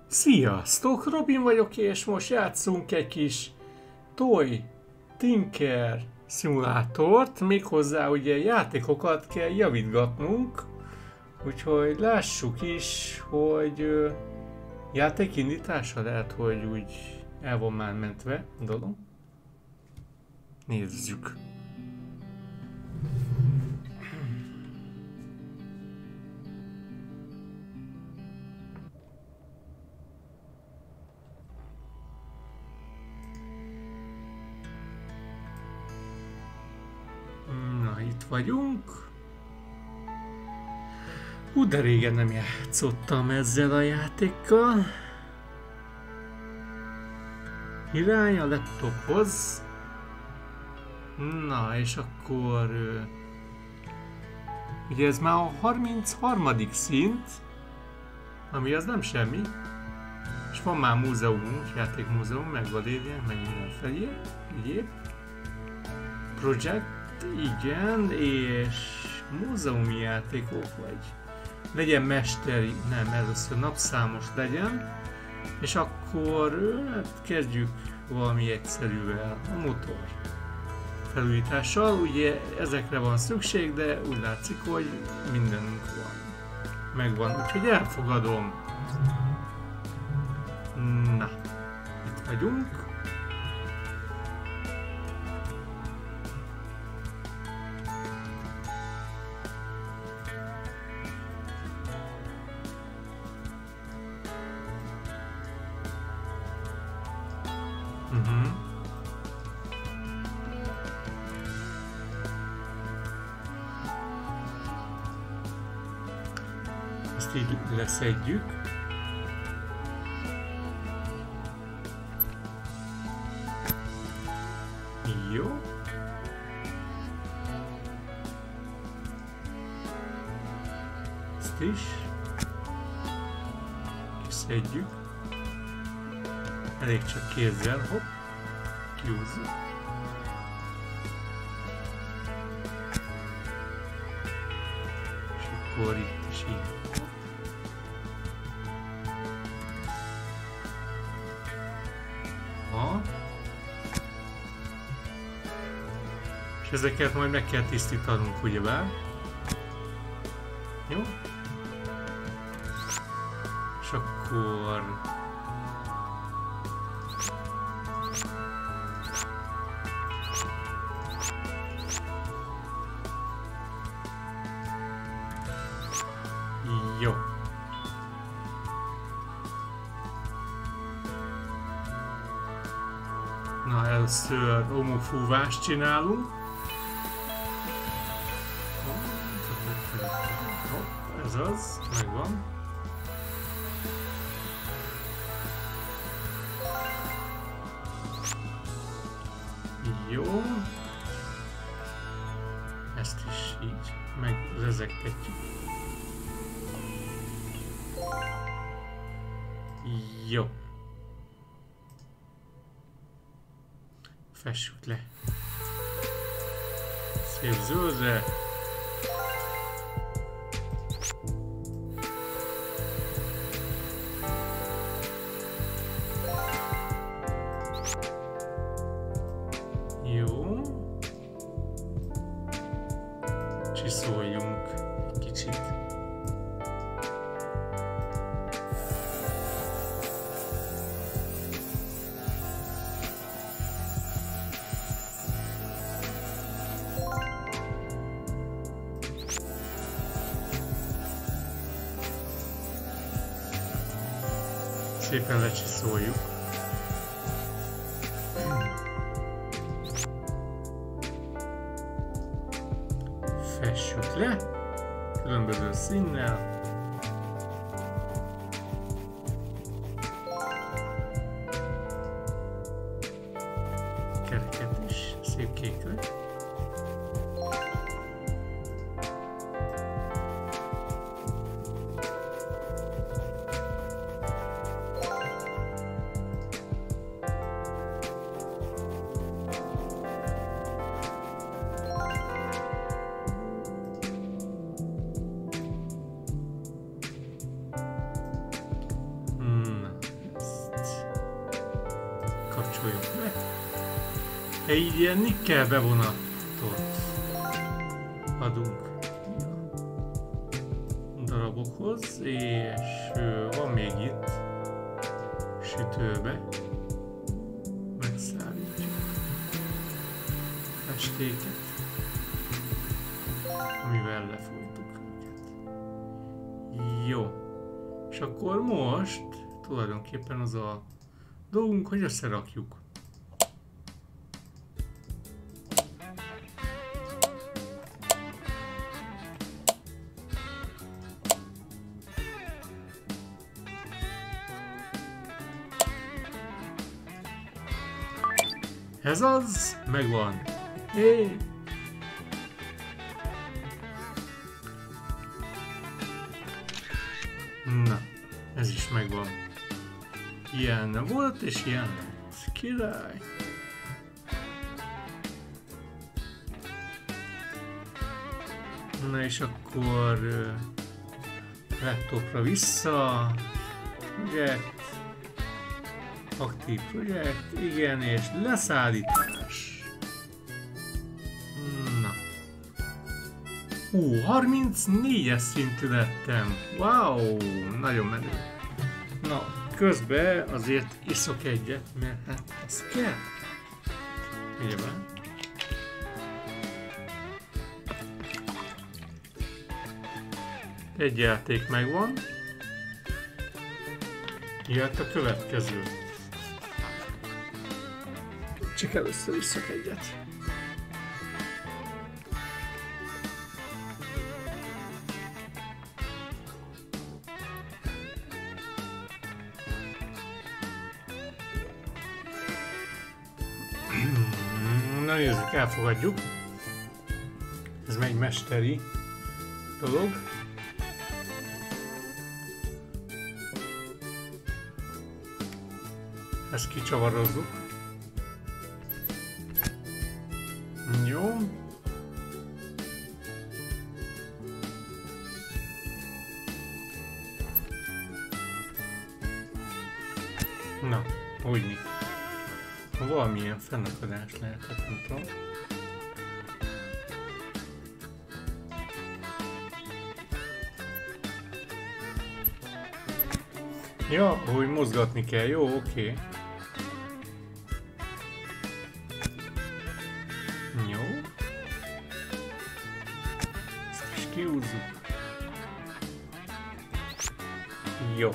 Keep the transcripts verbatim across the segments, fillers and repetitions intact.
Sziasztok, Robin vagyok, és most játszunk egy kis Toy Tinker szimulátort, méghozzá ugye játékokat kell javítgatnunk, úgyhogy lássuk is, hogy uh, játékindítása lehet, hogy úgy el van már mentve a dolog. Nézzük. Na, itt vagyunk. Hú, de régen nem játszottam ezzel a játékkal. Irány a laptophoz. Na, és akkor... Ugye ez már a harmincharmadik szint, ami az nem semmi. És van már múzeumunk, játékmúzeum, meg Valéria, meg mindenfelé. Egyéb. Project, igen, és múzeumi játékok, vagy legyen mesteri, nem, először napszámos legyen. És akkor hát kezdjük valami egyszerűvel, a motor felújítással. Ugye ezekre van szükség, de úgy látszik, hogy mindenünk van. Megvan, úgyhogy elfogadom. Na, itt vagyunk. Uh-huh. Ezt így leszedjük. Jó. Ezt is kiszedjük. Elég csak kézzel, hopp, kiúzzuk. És akkor itt is így. Ha. És ezeket majd meg kell tisztítanunk, ugyebár? Jó? És akkor... Jó. Na, először homofúvást csinálunk. Hopp, ez az, megvan. Jó. Ezt is így megrezegtetjük. Jó. Fessük le. Szép zöldre. Jó. Csiszoljunk egy kicsit. Szépen lecsiszoljuk. Fessük le, különböző színnel. Kereket is szép kékre. kapcsoljunk le. Egy ilyen nikkel bevonatot adunk darabokhoz, és van még itt sütőbe. Megszállítjuk festéket, amivel lefolytuk őket. Jó. És akkor most tulajdonképpen az a dolgunk, hogy összerakjuk. Ez az, megvan. Hé! Na, ez is megvan. Ilyen volt és ilyen lett. Király! Na és akkor uh, laptopra vissza. Projekt. Aktív projekt, igen, és leszállítás. Na. Ó, harmincnégyes szintű lettem. Wow, nagyon menő. Na, közben azért iszok egyet, mert hát ez kell. Nyilván. Egy játék megvan. Jöhet a következő. Csak először iszok egyet. Na nézzük, elfogadjuk. Ez egy mesteri dolog. Ezt kicsavarozzuk. Jó. Na, úgyni. Valamilyen fennakadás lehetett, nem tudom. Ja, hogy mozgatni kell, jó, oké. Okay. Jó. Ezt is kihúzzuk. Jó.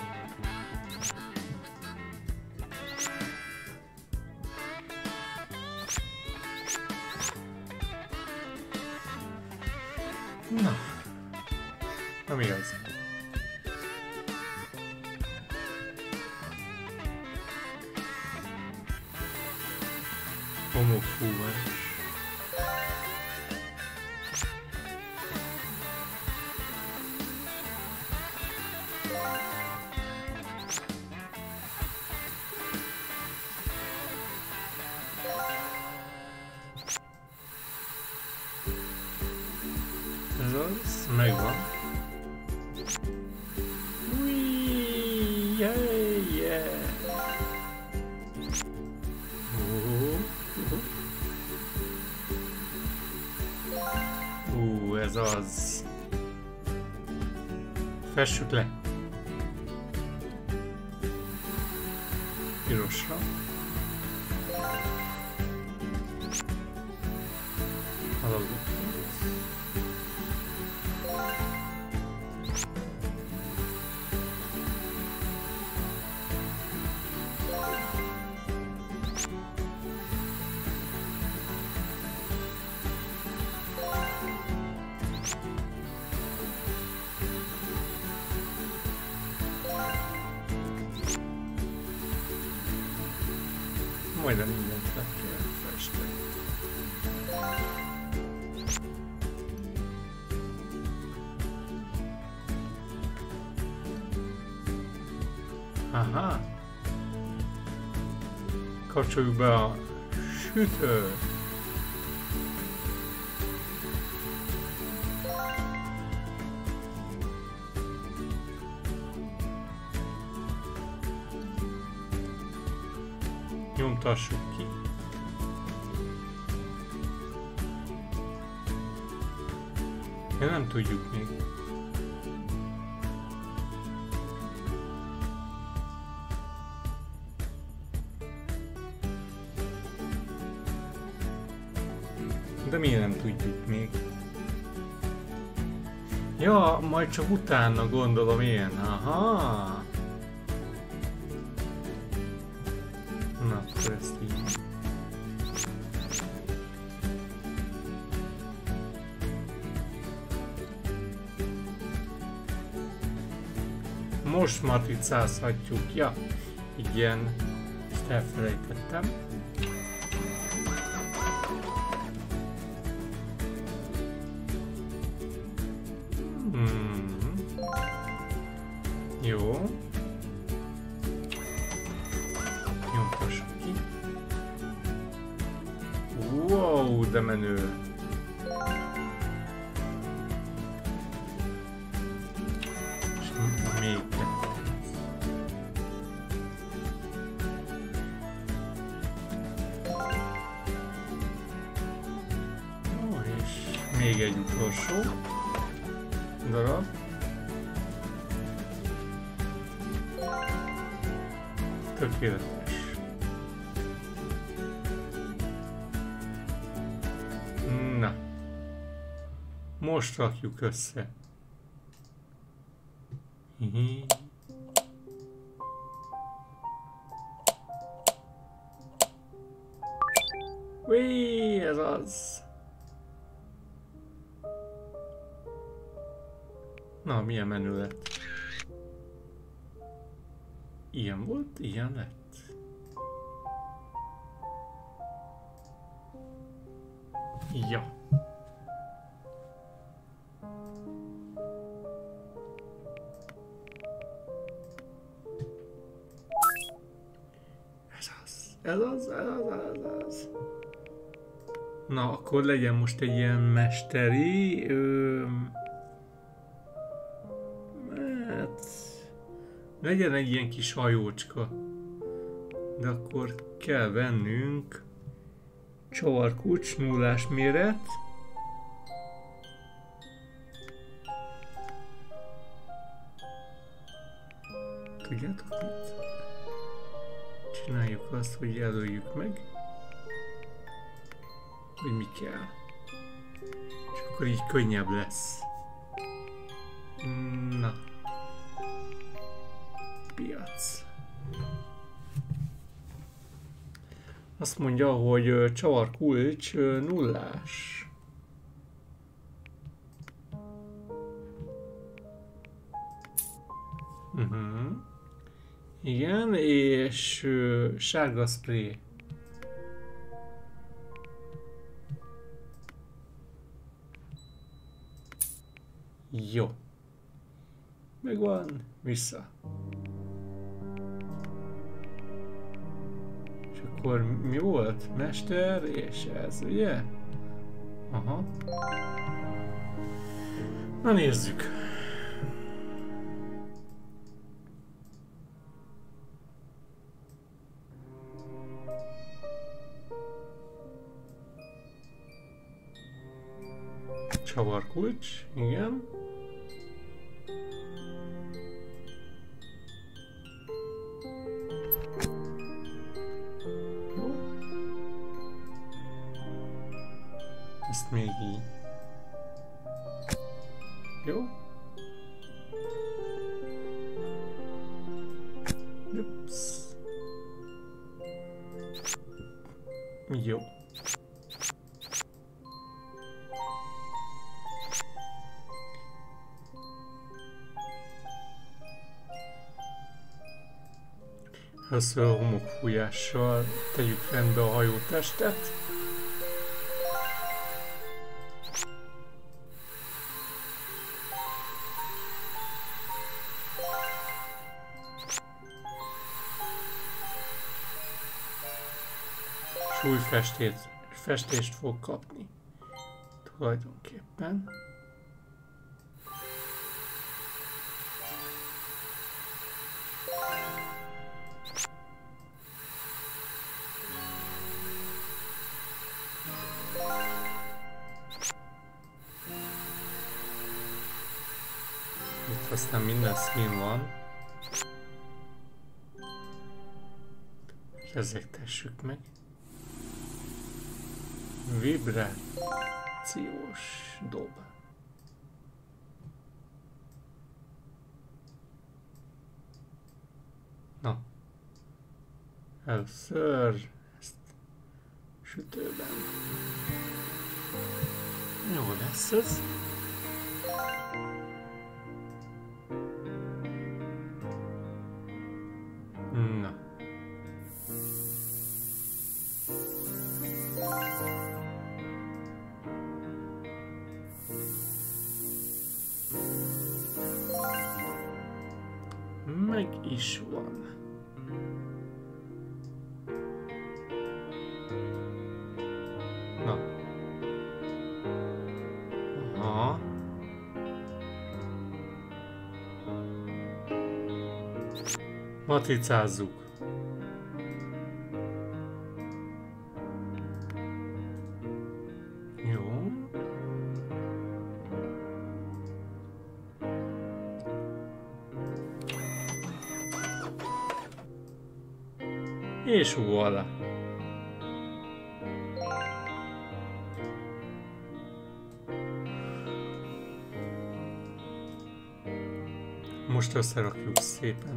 Na. Na mi az? Homofúvás. Ez az, megvan. Ui, yeah, yeah. Ú, ez az. Fessük le. Pirosra. Alagok. Majdnem mindent le kell festeni. Aha! Kapcsoljuk be a sütőt. Nyomtassuk ki. Ja, nem tudjuk még. De miért nem tudjuk még? Ja, majd csak utána gondolom én. Aha. Na, akkor ezt így. Most matricázhatjuk. Ja, igen. Ezt elfelejtettem. Hmm. Jó. Nyomtassuk ki. Wow, de menő. És még Ó, és még egy utolsó darab. Tökéletes. Na. Most rakjuk össze. Hihi. Ui, ez az. Na, milyen menő lett. Ilyen volt, ilyen lett. Ja. Ez az, ez az, ez az, ez az. Na, akkor legyen most egy ilyen mesteri... Ö... Legyen egy ilyen kis hajócska. De akkor kell vennünk csavarkulcs, nullás méret. Tudjátok mit? Csináljuk azt, hogy jelöljük meg, hogy mi kell. És akkor így könnyebb lesz. Na. Piac. Azt mondja, hogy csavarkulcs nullás. Uh-huh. Igen, és uh, sárga spray. Jó. Megvan, vissza. És akkor mi volt? Mester és ez, ugye? Aha. Na nézzük. Csavarkulcs, igen. Ezt még így. Jó? Ups. Jó. Először a homokfújással tegyük rendbe a hajótestet. Súlyfestést festést fog kapni. Tulajdonképpen. Itt aztán minden szín van. Ezek tessük meg. Vibrációs dob. Na. Először ezt sütőben. Jó lesz ez. Na. Meg is van. Na. Aha. Matricázzuk. Jó. És voilà. Most összerakjuk szépen.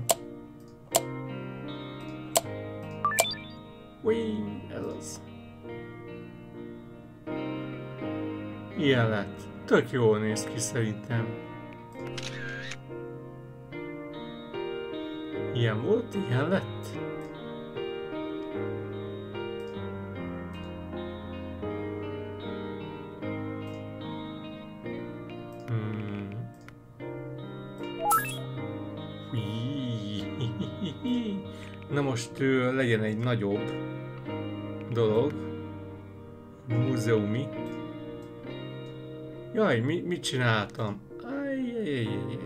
Ui, ez az. Ilyen lett. Tök jól néz ki szerintem. Ilyen volt, ilyen lett. Hmm. Na most ő, legyen egy nagyobb dolog. Múzeumi. Jaj, mi, mit csináltam? Ajjajjajjaj.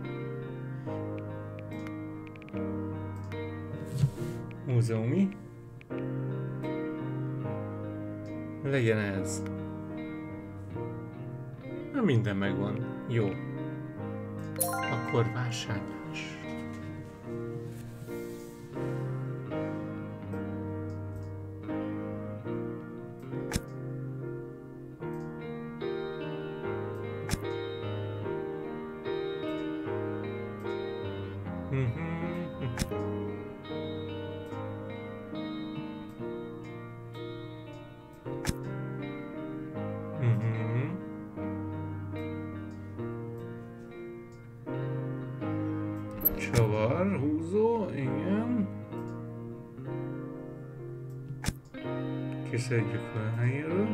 Múzeumi. Legyen ez. Na minden megvan. Jó. Akkor vásárlás. Csavar, húzó, igen. Kiszedjük a helyéről.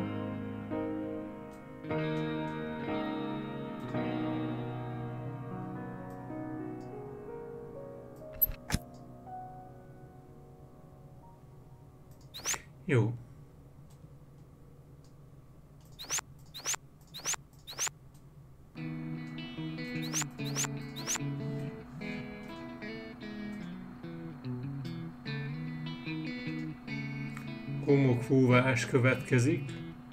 Jó. Homokfúvás következik.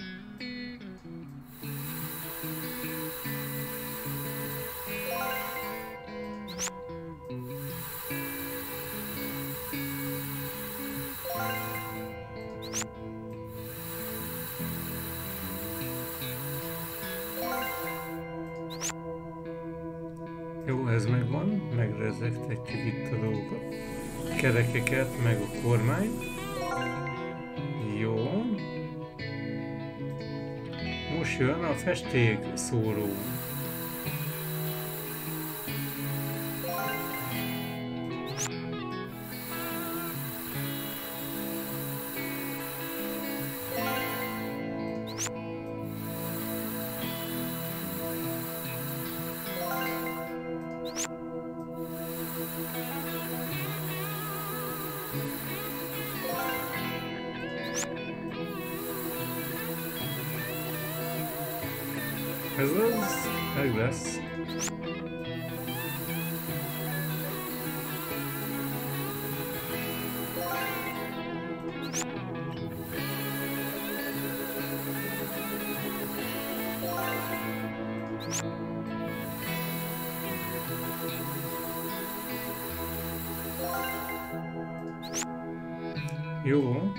Jó, ez megvan, megrezegtetjük itt a dolgokat. Kerekeket, meg a kormányt. Jó. Most jön a festék szóró. Ez az, meg lesz. Jó.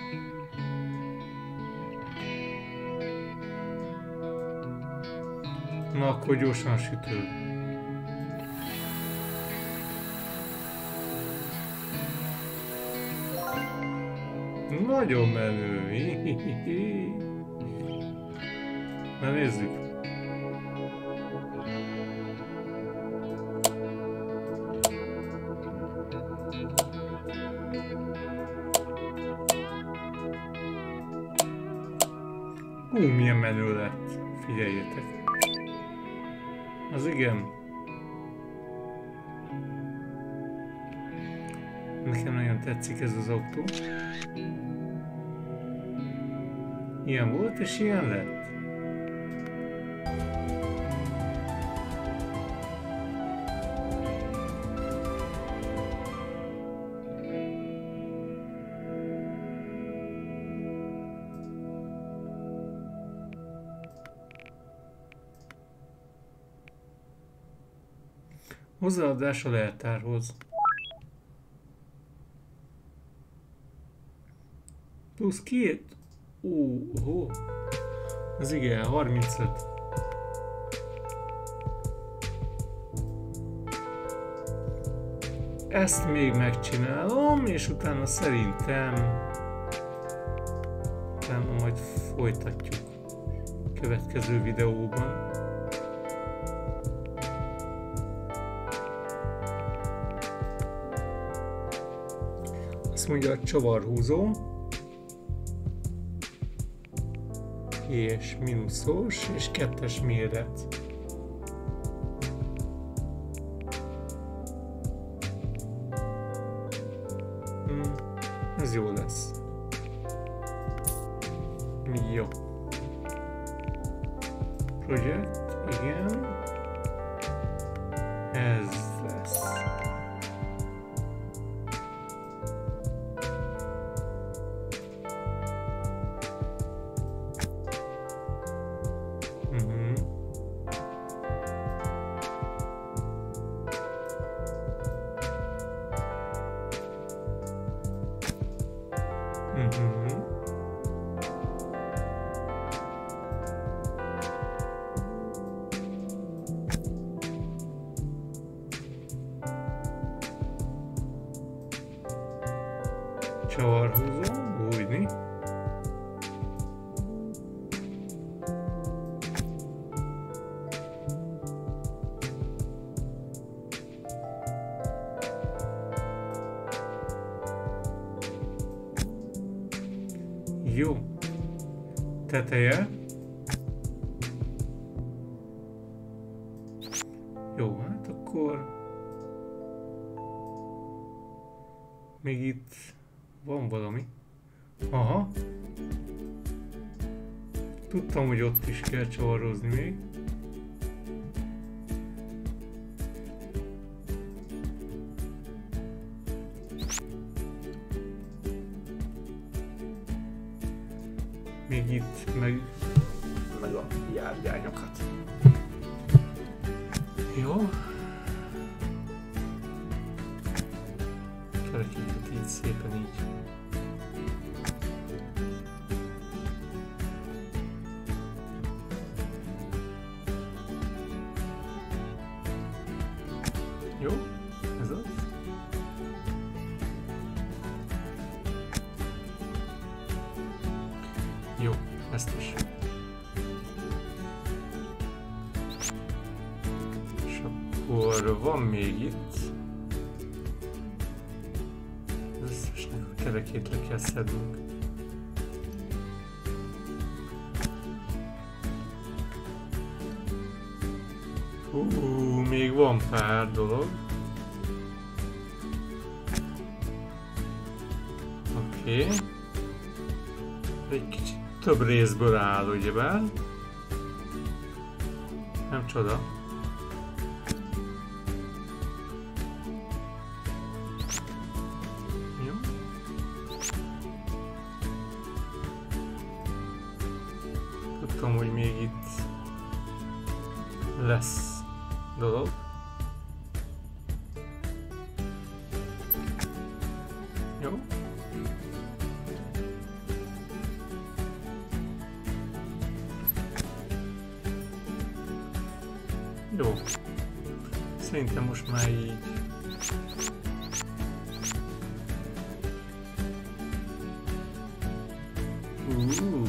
Na, akkor gyorsan sütő. Nagyon menő. Na nézzük. Hú, milyen menő lett. Figyeljétek. Az igen. Nekem nagyon tetszik ez az autó. Ilyen volt és ilyen lett. Hozzáadás a leltárhoz. Plusz két. Ó, oh, az igen, harmincöt. Ezt még megcsinálom, és utána szerintem utána majd folytatjuk a következő videóban. Azt mondja a csavarhúzó és mínuszos és kettes méret. Hmm, ez jó lesz. Jó. Projekt, igen. Ez lesz. Csavarhúzó, újni. Jó. Teteje. Jó, hát akkor még itt van valami. Aha. Tudtam, hogy ott is kell csavarozni még. Még itt meg, meg a járgányokat. Jó. Kerekítjük így szépen így. Jó, ez az. Jó, ezt is. És akkor van még itt. Az összesnek a kerekét le kell szednünk. Hú, még van pár dolog. Oké. Okay. Egy kicsit több részből áll, ugyebár. Nem csoda. Jó. Tudtam, hogy még itt lesz dolog. Jó. Jó. Szerintem most már így. Uh.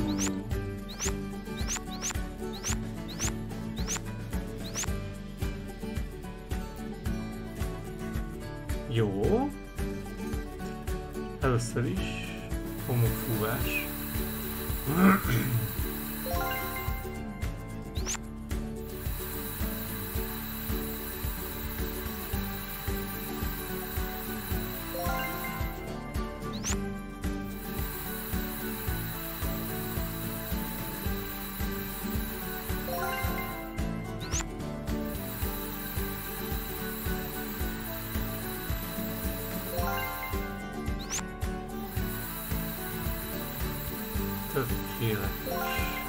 Jó. Először is homokfúvás. Tökéletes.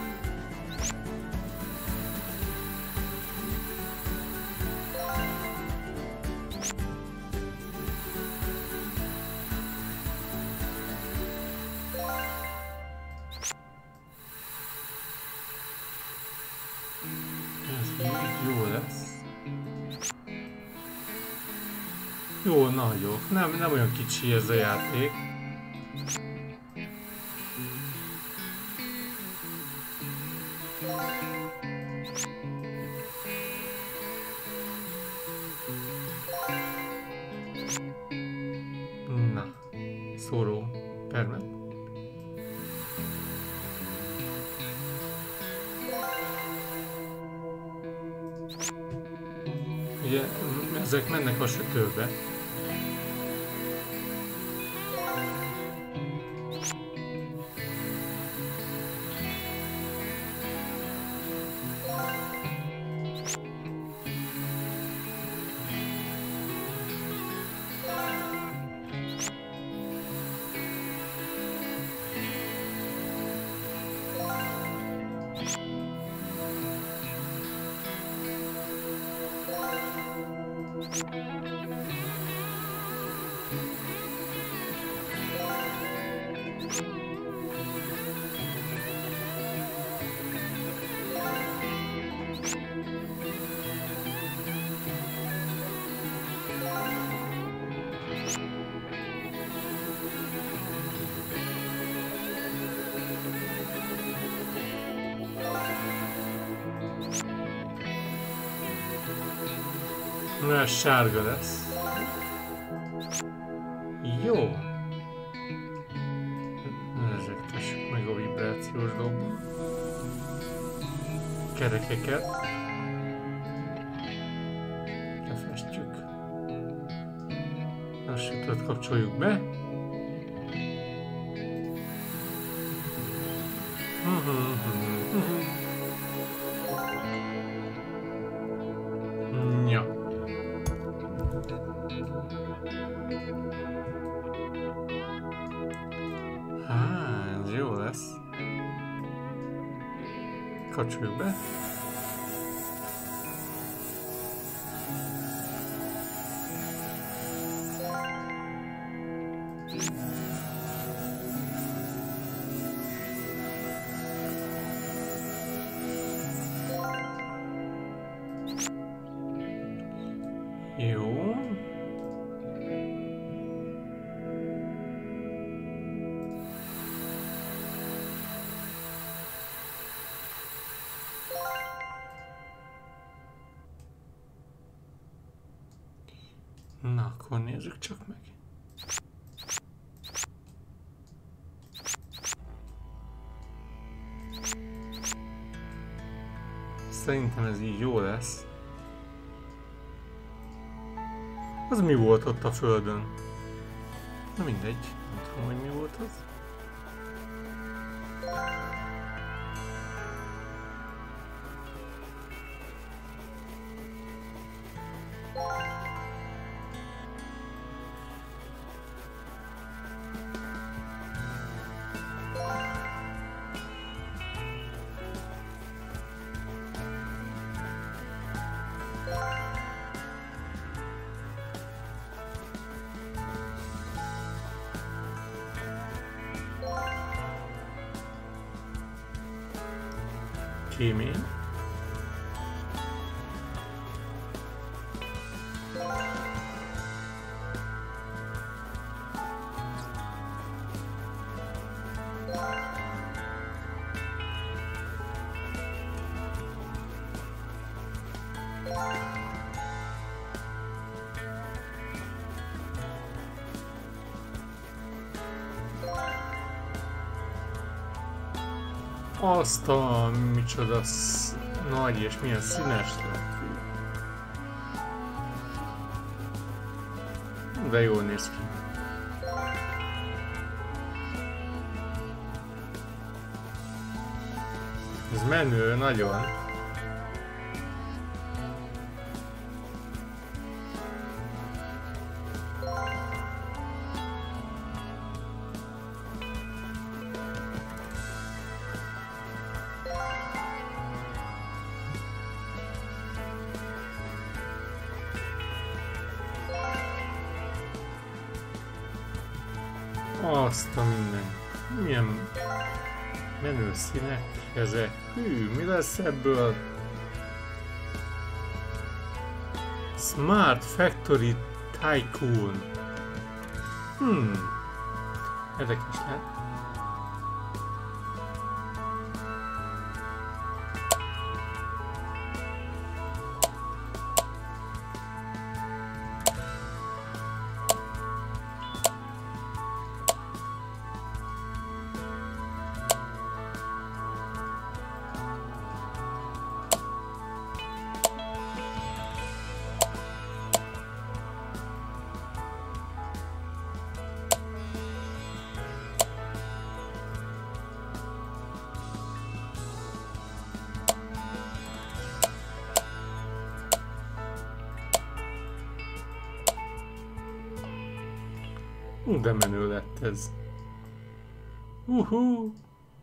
Ez így jó lesz. Jó, na jó. Nem, nem olyan kicsi ez a játék. Na, szóró, permet. Ugye, ezek mennek a sütőbe. Na, ez sárga lesz. Jó. Ezek meg a vibrációs dob. Kerekeket. Lefestjük. A sütőt kapcsoljuk be. Ja. Á, ez jó lesz. Kapcsoljuk be. Jó. Na, akkor nézzük csak meg. Szerintem ez így jó lesz. Az mi volt ott a földön? Na mindegy, nem tudom, hogy mi volt az. Kémény. Azt a micsoda nagy és milyen színes lett. De jól néz ki. Ez menő, nagyon. Azt a minden. Milyen menő színek ezek. Hű, mi lesz ebből? Smart Factory Tycoon. Hmm. Érdekes lehet. Ú, de menő lett ez. Uhú.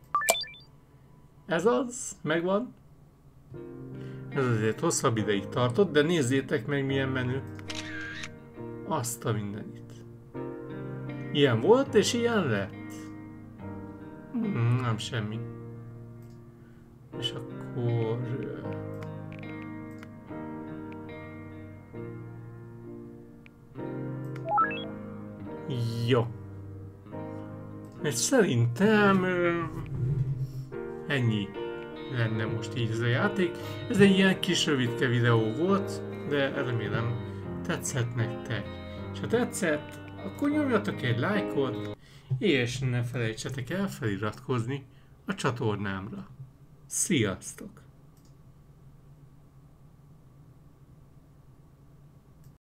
Ez az, megvan. Ez azért hosszabb ideig tartott, de nézzétek meg milyen menő. Azt a mindenit. Ilyen volt és ilyen lett. Hmm, nem semmi. És akkor... Jó. És szerintem ennyi lenne most így ez a játék. Ez egy ilyen kis rövidke videó volt, de remélem tetszett nektek. És ha tetszett, akkor nyomjatok egy lájkot, és ne felejtsetek el feliratkozni a csatornámra. Sziasztok!